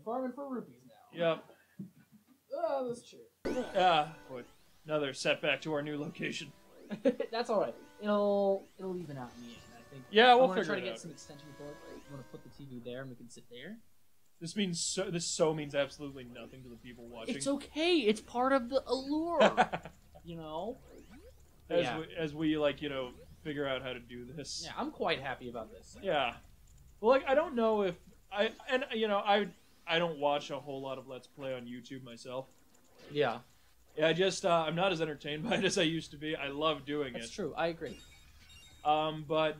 farming for rupees now. Yep. Oh, that's true. Boy. Another setback to our new location. That's all right. It'll even out in the end, I think. Yeah, we'll I'm gonna figure try to it get out. some extension cords. I'm gonna put the TV there, and we can sit there. This means absolutely nothing to the people watching. It's okay. It's part of the allure. You know. As we like, figure out how to do this. Yeah, I'm quite happy about this. Yeah. Well, like, I don't know if I don't watch a whole lot of Let's Play on YouTube myself. Yeah. Yeah, I'm not as entertained by it as I used to be. I love doing it. That's true. I agree. But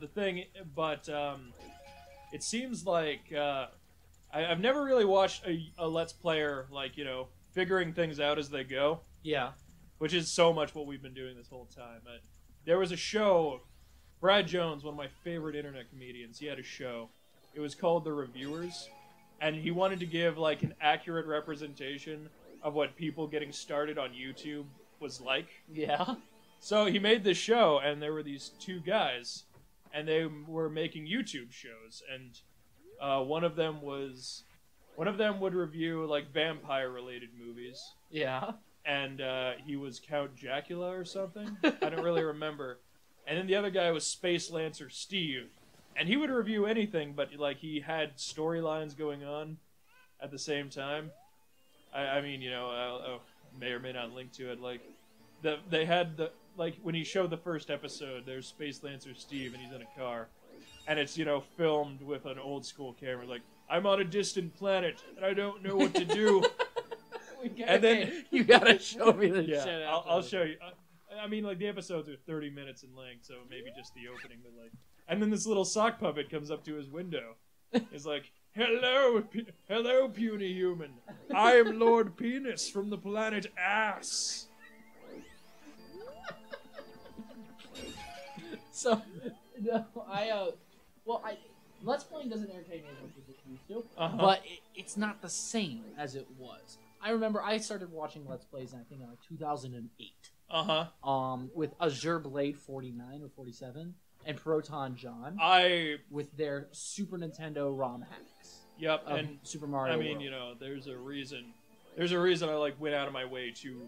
it seems like I've never really watched a Let's Player like figuring things out as they go. Yeah. Which is so much what we've been doing this whole time. There was a show, Brad Jones, one of my favorite internet comedians. He had a show. It was called The Reviewers, and he wanted to give like an accurate representation of what people getting started on YouTube was like. Yeah. So he made this show, and there were these two guys, and they were making YouTube shows, and one of them would review like vampire-related movies. Yeah. And he was Count Dracula or something. I don't really remember. And then the other guy was Space Lancer Steve, and he would review anything, but like he had storylines going on at the same time. I mean, I may or may not link to it. Like, they had when he showed the first episode, there's Space Lancer Steve, and he's in a car, and it's filmed with an old school camera. Like, I'm on a distant planet, and I don't know what to do. And then you gotta show me the yeah, shit. I'll show you. I mean, like the episodes are 30 minutes in length, so maybe just the opening, but like, and then this little sock puppet comes up to his window. He's like, "Hello, hello, puny human. I am Lord Penis from the planet Ass." So, no, Let's Playing doesn't entertain me as much as it used to, but it's not the same as it was. I remember I started watching Let's Plays, I think in like 2008. With Azure Blade 49 or 47 and Proton John. With their Super Nintendo ROM hacks. Yep, and Super Mario. I mean, World. there's a reason. There's a reason I like went out of my way to,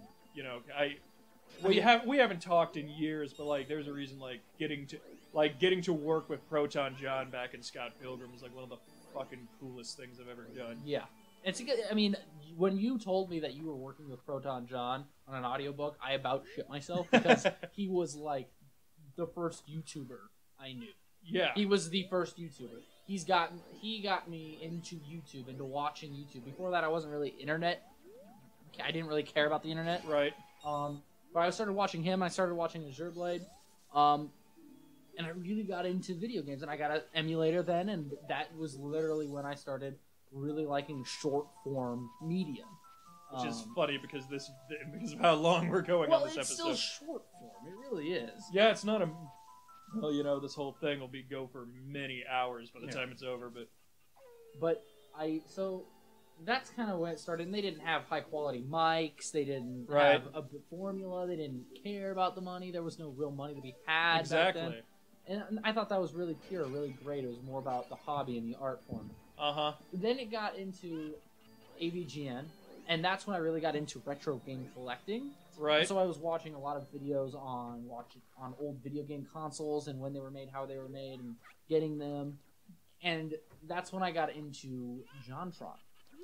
we haven't talked in years, but like there's a reason like getting to work with Proton John back in Scott Pilgrim is like one of the fucking coolest things I've ever done. Yeah. I mean, when you told me that you were working with Proton John on an audiobook, I about shit myself because he was like the first YouTuber I knew. Yeah. He was the first YouTuber. He got me into YouTube, into watching YouTube. Before that, I wasn't really internet. I didn't really care about the internet. Right. But I started watching him. I started watching Azure Blade. And I really got into video games. And I got an emulator then, and that was literally when I started really liking short form media, which is funny because of how long we're going on this episode. Well, it's still short form. It really is. Yeah, it's not a. Well, this whole thing will go for many hours by the time it's over. But so that's kind of when it started. And they didn't have high quality mics. They didn't right. have a formula. They didn't care about the money. There was no real money to be had. Exactly. Back then. And I thought that was really pure, really great. It was more about the hobby and the art form. Then it got into AVGN, and that's when I really got into retro game collecting. Right. And so I was watching a lot of videos on old video game consoles and when they were made, how they were made, and getting them. And that's when I got into JonTron.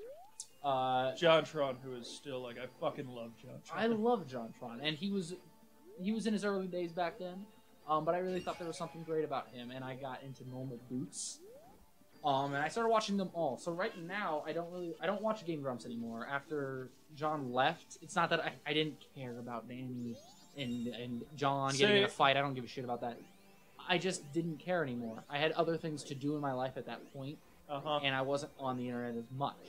JonTron, who is still like, I fucking love JonTron. I love JonTron, and he was in his early days back then. But I really thought there was something great about him, and I got into Normal Boots. And I started watching them all. So right now, I don't watch Game Grumps anymore. After John left, it's not that I didn't care about Danny and John getting in a fight. I don't give a shit about that. I just didn't care anymore. I had other things to do in my life at that point, and I wasn't on the internet as much.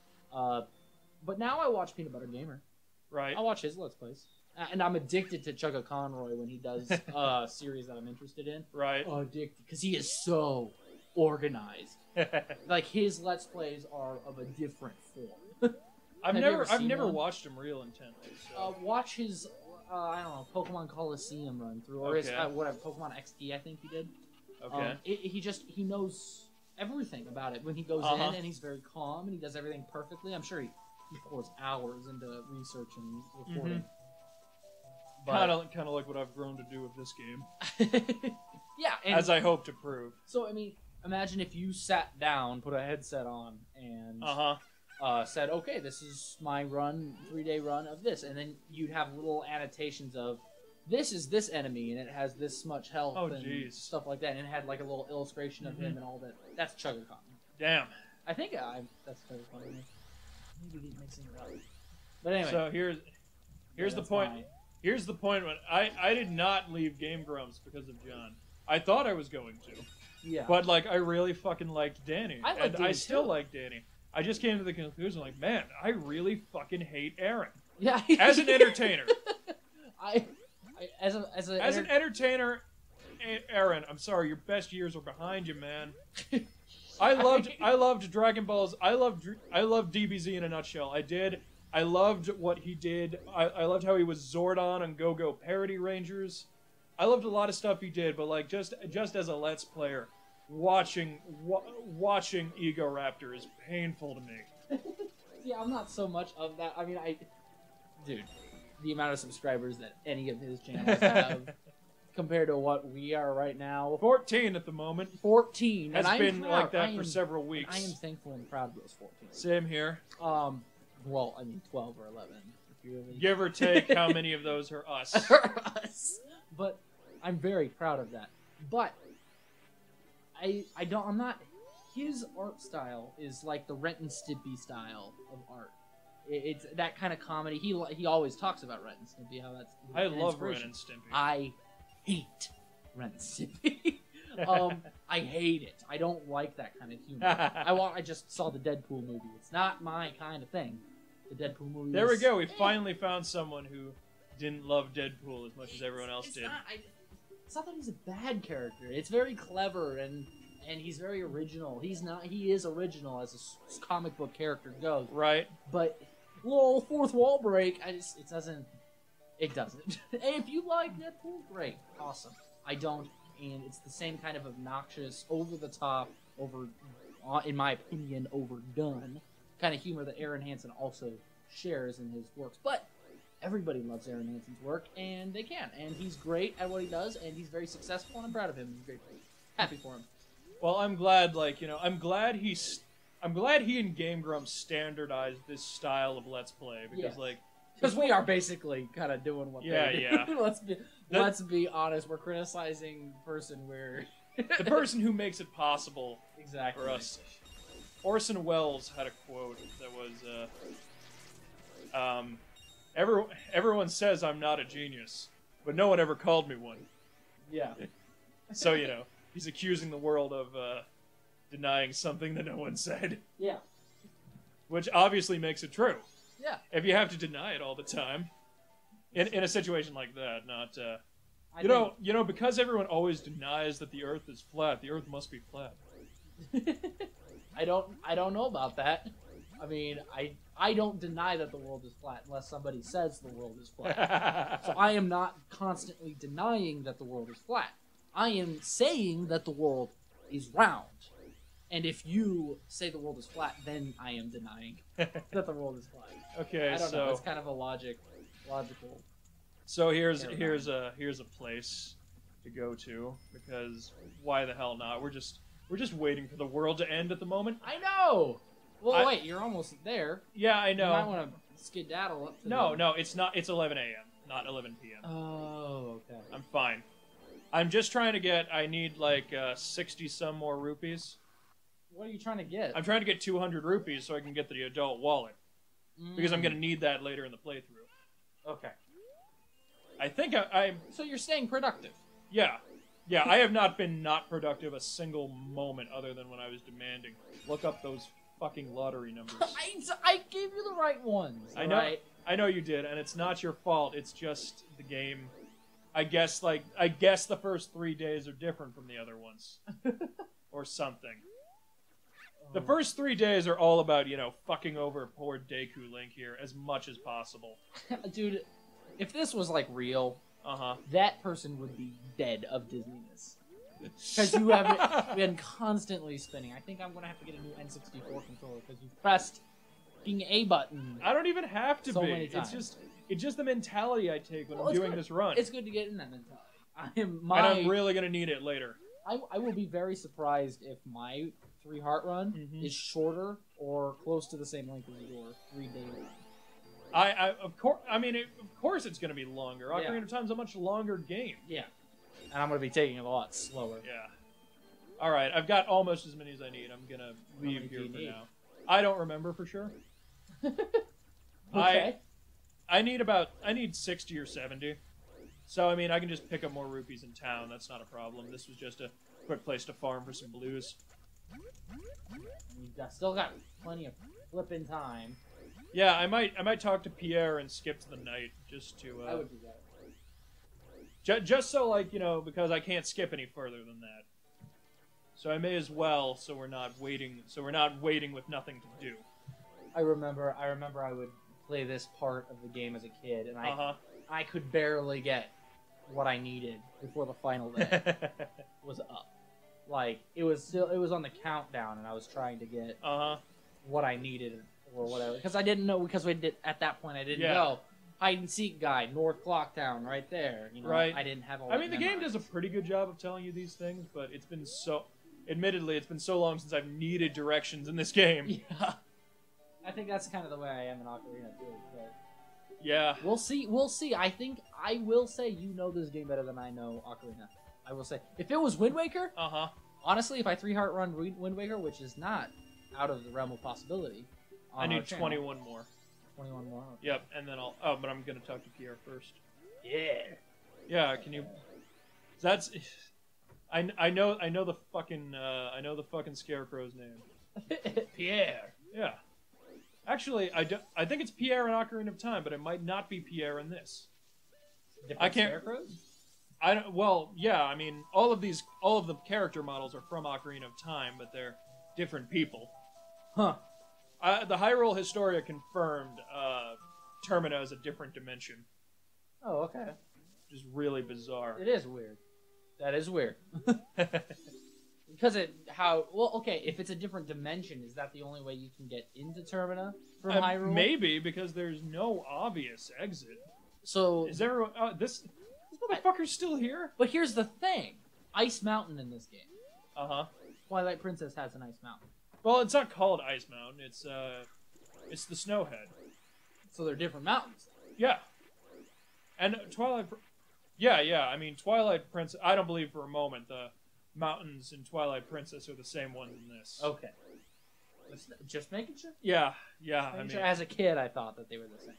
But now I watch Peanut Butter Gamer. Right. I watch his Let's Plays. And I'm addicted to Chugga Conroy when he does a series that I'm interested in. Right. Addicted. Because he is so organized. Like, his Let's Plays are of a different form. I've never watched him real intently. So. Watch his, I don't know, Pokemon Coliseum run through. Or his, whatever, Pokemon XD, I think he did. Okay. He knows everything about it. When he goes in and he's very calm and he does everything perfectly, I'm sure he pours hours into research and recording. Kind of like what I've grown to do with this game. Yeah, and as I hope to prove. So I mean, imagine if you sat down, put a headset on, and said, "Okay, this is my 3-day run of this," and then you'd have little annotations of, "This is this enemy, and it has this much health," and stuff like that, and it had like a little illustration of him and all that. That's Chugga-Con. Damn. I think that's Chugga-Con. Maybe he's mixing it up. But anyway. So here's the point. Here's the point when I did not leave Game Grumps because of John. I thought I was going to. Yeah. But like I really fucking liked Danny. I still too. like Danny. I just came to the conclusion like, man, I really fucking hate Aaron. Yeah. As an entertainer. As an entertainer, Aaron, I'm sorry, your best years are behind you, man. I loved Dragon Balls. I loved DBZ in a nutshell. I did. I loved what he did. I loved how he was Zordon and Go-Go Parody Rangers. I loved a lot of stuff he did, but like just as a Let's Player, watching Ego Raptor is painful to me. Yeah, I'm not so much of that. I mean, dude, the amount of subscribers that any of his channels have compared to what we are right now. 14 at the moment. 14. Has been like that for several weeks. I am thankful and proud of those 14. Same here. Well, I mean 12 or 11. If you really... Give or take how many of those are us. Us. But I'm very proud of that. But I'm not. His art style is like the Ren and Stimpy style of art. It's that kind of comedy. He always talks about Ren and Stimpy. How that's. I love Ren and Stimpy. I hate Ren and Stimpy. I hate it. I don't like that kind of humor. I just saw the Deadpool movie. It's not my kind of thing. The Deadpool movie. There we go. We finally found someone who didn't love Deadpool as much as everyone else did. It's not that he's a bad character. It's very clever and he's very original. He is original as a comic book character goes. Right. But little fourth wall break. It doesn't. And if you like Deadpool, great, awesome. I don't, and it's the same kind of obnoxious, over the top, in my opinion, overdone kind of humor that Aaron Hansen also shares in his works. But everybody loves Aaron Hansen's work, and they can. And he's great at what he does, and he's very successful, and I'm proud of him. I'm happy for him. Well, I'm glad, I'm glad he and Game Grumps standardized this style of Let's Play, because, because we are basically kind of doing what they do. Let's be honest. We're criticizing the person who makes it possible exactly for us. Orson Welles had a quote that was, everyone says I'm not a genius, but no one ever called me one. Yeah. So, he's accusing the world of denying something that no one said. Yeah. Which obviously makes it true. Yeah. If you have to deny it all the time, in a situation like that, not because everyone always denies that the Earth is flat, the Earth must be flat. I don't know about that. I mean, I don't deny that the world is flat unless somebody says the world is flat. So I am not constantly denying that the world is flat. I am saying that the world is round. And if you say the world is flat, then I am denying that the world is flat. Okay, I don't know. It's kind of a logical. So here's a place to go to, because why the hell not? We're just waiting for the world to end at the moment. I know. Well, wait, you're almost there. Yeah, I know. You might want to skedaddle up to No, it's not. It's 11 a.m., not 11 p.m. Oh, okay. I'm fine. I'm just trying to get. I need 60 some more rupees. What are you trying to get? I'm trying to get 200 rupees so I can get the adult wallet. Because I'm going to need that later in the playthrough. Okay. I think I'm... So you're staying productive. Yeah. Yeah, I have not been not productive a single moment other than when I was demanding. Look up those fucking lottery numbers. I gave you the right ones. I know. Right? I know you did, and it's not your fault. It's just the game. I guess the first 3 days are different from the other ones. Or something. The first 3 days are all about, fucking over poor Deku Link here as much as possible. Dude, if this was, real, uh-huh, that person would be dead of dizziness. Because you have been constantly spinning. I think I'm going to have to get a new N64 controller because you've pressed the A button. I don't even have to So be. many times. It's just the mentality I take when I'm doing this run. It's good to get in that mentality. And I'm really going to need it later. I will be very surprised if my 3 heart run is shorter or close to the same length as your 3 day run. Of course it's going to be longer. Ocarina of Time's a much longer game. Yeah. And I'm going to be taking it a lot slower. Yeah. All right, I've got almost as many as I need. I'm going to leave here for now. I don't remember for sure. Okay. I need 60 or 70. So, I mean, I can just pick up more rupees in town. That's not a problem. This was just a quick place to farm for some blues. You've still got plenty of flipping time. Yeah, I might talk to Pierre and skip to the night just to. I would do that. Just so, like, you know, because I can't skip any further than that. So I may as well, so we're not waiting with nothing to do. I remember I would play this part of the game as a kid, and I could barely get what I needed before the final day was up. Like, it was on the countdown, and I was trying to get what I needed or whatever, because I didn't know, at that point I didn't know. Hide and seek guide, North Clock Town, right there. You know, right. I didn't have all. I mean, the game does a pretty good job of telling you these things, but admittedly, it's been so long since I've needed directions in this game. Yeah, I think that's kind of the way I am in Ocarina too. But yeah, we'll see. We'll see. I think I will say you know this game better than I know Ocarina. I will say if it was Wind Waker, honestly, if I 3-heart run Wind Waker, which is not out of the realm of possibility, I need 21 more. 21 more. Okay. Yep, and then I'll. Oh, but I'm gonna talk to Pierre first. Yeah. Yeah. Can you? That's. I know the fucking scarecrow's name. Pierre. Yeah. Actually, I think it's Pierre in Ocarina of Time, but it might not be Pierre in this. I can't. Scarecrows? I don't. Well, yeah. I mean, all of the character models are from Ocarina of Time, but they're different people. Huh. The Hyrule Historia confirmed Termina is a different dimension. Oh, okay. Which is really bizarre. It is weird. That is weird. Because if it's a different dimension, is that the only way you can get into Termina from Hyrule? Maybe, because there's no obvious exit. So is everyone this motherfucker's still here? But here's the thing. Ice Mountain in this game. Twilight Princess has an ice mountain. Well, it's not called Ice Mountain. It's the Snowhead. So they're different mountains. Yeah. And Yeah. I mean, Twilight Princess. I don't believe for a moment the mountains in Twilight Princess are the same ones in this. Okay. Just making sure. Yeah. As a kid, I thought that they were the same.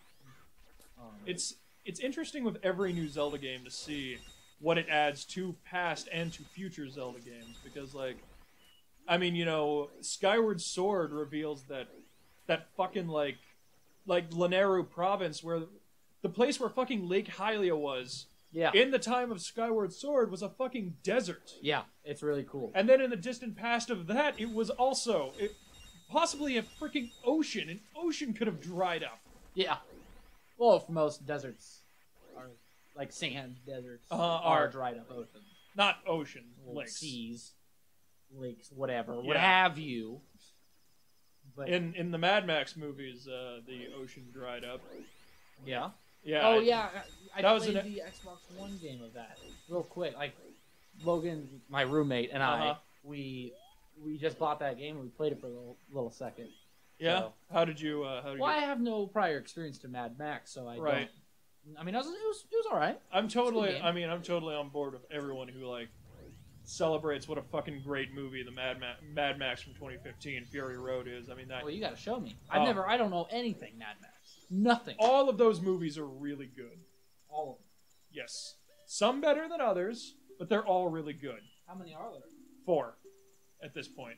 It's interesting with every new Zelda game to see what it adds to past and to future Zelda games, because, like, I mean, you know, Skyward Sword reveals that fucking like Lanayru province, where the place where fucking Lake Hylia was. Yeah. In the time of Skyward Sword was a fucking desert. Yeah, it's really cool. And then in the distant past of that, it was also possibly a freaking ocean. An ocean could have dried up. Yeah. Well, if most deserts are like sand deserts are dried up oceans. Not oceans, lakes. Seas, lakes, whatever, what have you. But in the Mad Max movies, the ocean dried up. Yeah. Yeah. Oh yeah, I played the Xbox One game of that real quick. Like Logan, my roommate, and I, we just bought that game and we played it for a little second. Yeah. So, how did you? I have no prior experience to Mad Max, so I don't. I mean, it was all right. I'm totally on board with everyone who like celebrates what a fucking great movie the Mad Max from 2015 Fury Road is. I mean that. Well, you got to show me. I don't know anything Mad Max. Nothing. All of those movies are really good. All of them. Yes. Some better than others, but they're all really good. How many are there? 4 at this point.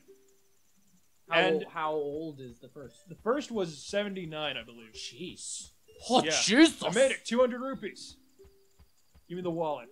How old is the first? The first was 79, I believe. Jeez. Oh, yeah. Jesus. I made it. 200 rupees. Give me the wallet.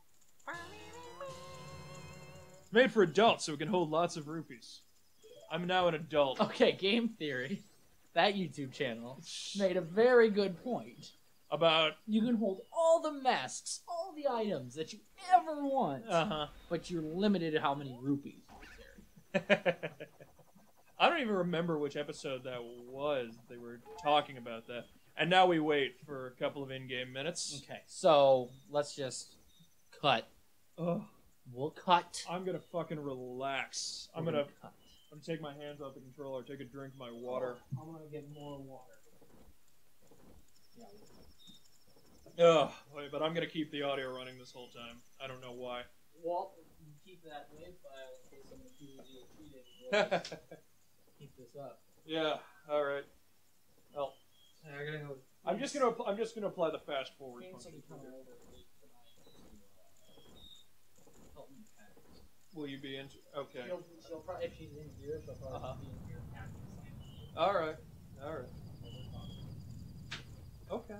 It's made for adults, so it can hold lots of rupees. I'm now an adult. Okay, Game Theory, that YouTube channel, made a very good point. About You can hold all the masks, all the items that you ever want, but you're limited to how many rupees you can carry. I don't even remember which episode that was. They were talking about that. And now we wait for a couple of in-game minutes. Okay, so let's just cut. Ugh. We'll cut. I'm gonna fucking relax. I'm gonna take my hands off the controller, take a drink of my water. I'm gonna get more water. Ugh, wait, but I'm gonna keep the audio running this whole time. I don't know why. Well, keep that wave file in case someone accuses you of cheating. Keep this up. Yeah. All right. Well, I gotta go. I'm just gonna apply the fast forward function. Will you be in? Okay. She'll probably, if she's in here, she'll probably be in here after the sign. All right. All right. Okay.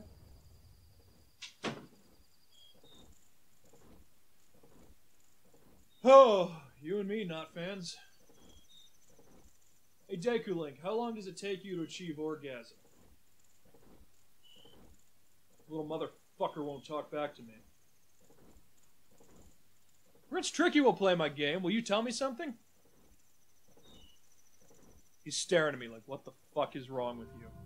Oh, you and me, not fans. Hey, Deku Link, how long does it take you to achieve orgasm? Little motherfucker won't talk back to me. Prince Tricky will play my game. Will you tell me something? He's staring at me like, what the fuck is wrong with you?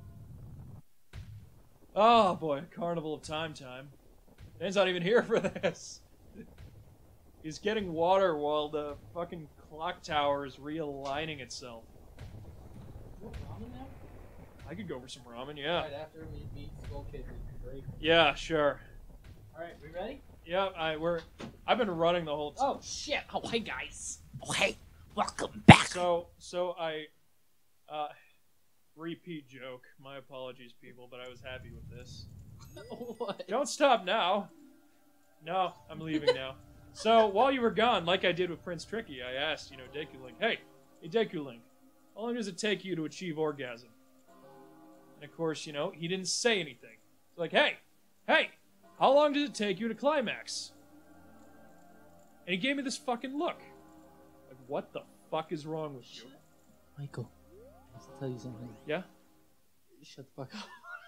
Oh boy, Carnival of Time. Dan's not even here for this. He's getting water while the fucking clock tower is realigning itself. You want ramen now? I could go for some ramen, yeah. Right after we beat Skull Kid, we break. Yeah, sure. Alright, we ready? Yeah, I've been running the whole time. Oh shit! Oh hey guys! Oh hey! Welcome back! So I repeat joke. My apologies, people, but I was happy with this. What? Don't stop now. No, I'm leaving now. So, while you were gone, like I did with Prince Tricky, I asked, Deku Link, hey, Deku Link, how long does it take you to achieve orgasm? And of course, he didn't say anything. It's like, hey, how long does it take you to climax? And he gave me this fucking look. Like, what the fuck is wrong with you? Michael, I have to tell you something. Yeah? Shut the fuck up.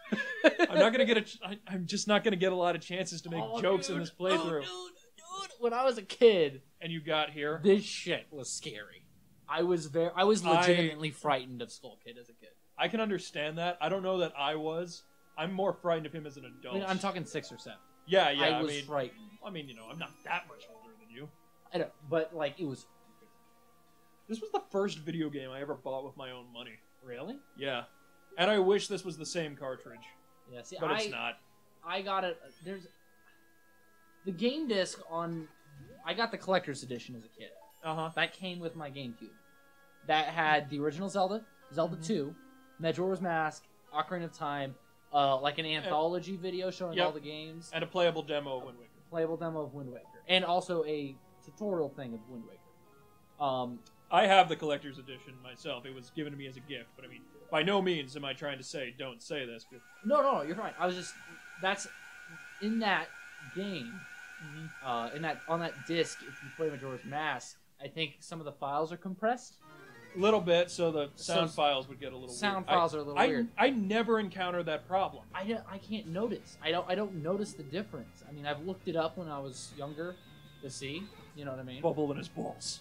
I'm just not gonna get a lot of chances to make jokes in this playthrough. Dude, when I was a kid, and you got here, this shit was scary. I was legitimately frightened of Skull Kid as a kid. I can understand that. I don't know that I was. I'm more frightened of him as an adult. I mean, I'm talking 6 or 7. Yeah. I was frightened. I'm not that much older than you. I know, but it was. This was the first video game I ever bought with my own money. Really? Yeah, and I wish this was the same cartridge. Yeah, see, but it's not. I got it. There's the game disc on. I got the collector's edition as a kid. That came with my GameCube. That had the original Zelda, Zelda 2, Majora's Mask, Ocarina of Time, like an anthology video showing all the games, and a playable demo of Wind Waker. Playable demo of Wind Waker, and also a tutorial thing of Wind Waker. I have the collector's edition myself. It was given to me as a gift, but I mean, by no means am I trying to say don't say this. No, you're fine. I was just that's in that game. On that disc, if you play Majora's Mask, I think some of the files are compressed. A little bit, so the sound files would get a little sound weird. Files are a little weird. I never encountered that problem. I can't notice. I don't notice the difference. I mean, I've looked it up when I was younger to see. You know what I mean? Bubble in his balls.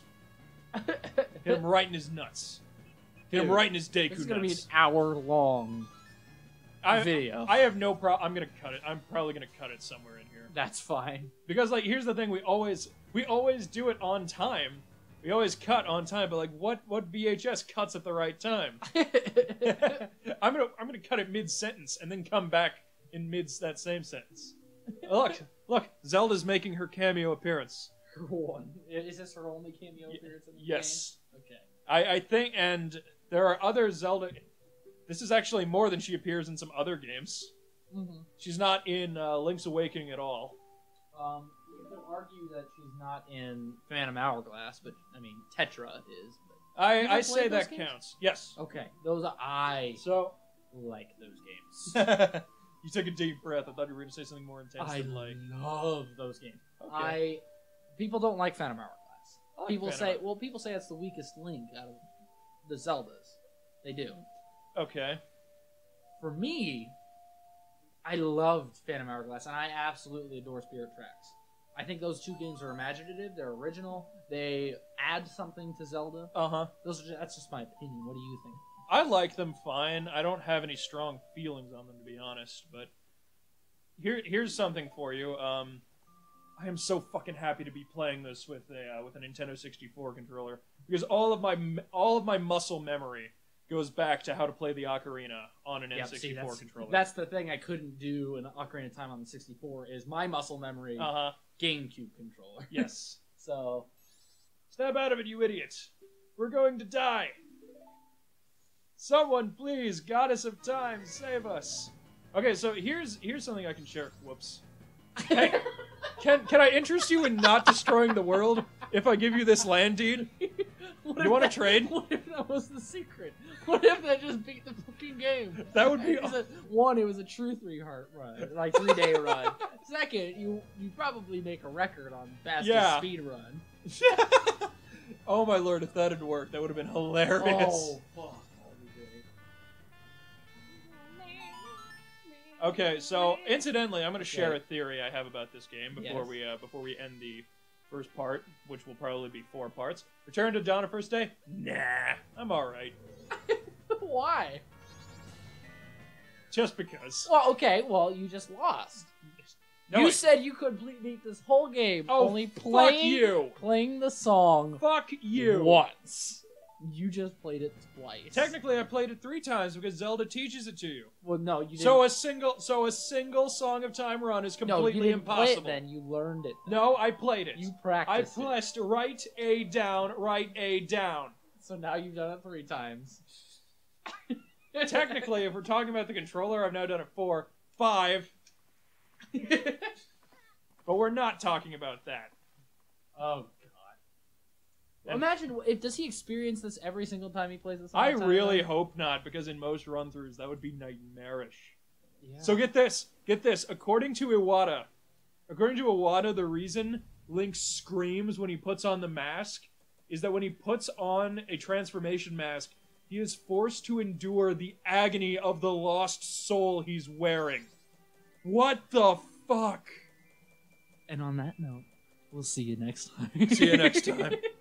Hit him right in his nuts. Hit him right in his Deku nuts. This is gonna be an hour-long video. I have no problem. I'm gonna cut it. I'm probably gonna cut it somewhere in here. That's fine. Because here's the thing: we always do it on time. We always cut on time, but what VHS cuts at the right time? I'm gonna cut it mid-sentence and then come back in that same sentence. Look, Zelda's making her cameo appearance. Her one. Is this her only cameo appearance in the yes. game? Okay. I think, and there are other Zelda. This is actually more than she appears in some other games. Mm-hmm. She's not in Link's Awakening at all. You could argue that she's not in Phantom Hourglass, but I mean Tetra is. But I say that counts. Yes. Okay, those I like those games. You took a deep breath. I thought you were going to say something more intense. I love those games. Okay. People don't like Phantom Hourglass. Like people say it's the weakest Link out of the Zeldas. They do. Okay. For me, I loved Phantom Hourglass, and I absolutely adore Spirit Tracks. I think those two games are imaginative. They're original. They add something to Zelda. That's just my opinion. What do you think? I like them fine. I don't have any strong feelings on them, to be honest. But here's something for you. I am so fucking happy to be playing this with a Nintendo 64 controller because all of my muscle memory goes back to how to play the Ocarina on an N64 controller. That's the thing I couldn't do in Ocarina of Time on the 64 is my muscle memory GameCube controller. Yes. So snap out of it, you idiots. We're going to die. Someone, please, goddess of time, save us. Okay, so here's something I can share. Whoops. Hey, can I interest you in not destroying the world if I give you this land deed? You want to trade? What if that was the secret? What if that just beat the fucking game? That would be... One, it was a true 3-day run. Second, you probably make a record on fastest speed run. Oh my lord, if that had worked, that would have been hilarious. Oh, fuck. Okay, so incidentally, I'm going to share a theory I have about this game before we end the first part, which will probably be 4 parts. Return to Dawn of First Day? Nah, I'm all right. Why? Just because. Well, okay. Well, you just lost. No, you said you could beat this whole game only playing the song. Fuck you. Once. You just played it twice. Technically, I played it 3 times because Zelda teaches it to you. Well, no, you didn't. So a single Song of Time run is completely you didn't impossible. Play it then you learned it. Then. No, I played it. You practiced. I pressed right A down, right A down. So now you've done it 3 times. Technically, if we're talking about the controller, I've now done it 4, 5. But we're not talking about that. Oh. Imagine, does he experience this every single time he plays this? I really hope not, because in most run-throughs, that would be nightmarish. Yeah. So get this. According to Iwata, the reason Link screams when he puts on the mask is that when he puts on a transformation mask, he is forced to endure the agony of the lost soul he's wearing. What the fuck? And on that note, we'll see you next time. See you next time.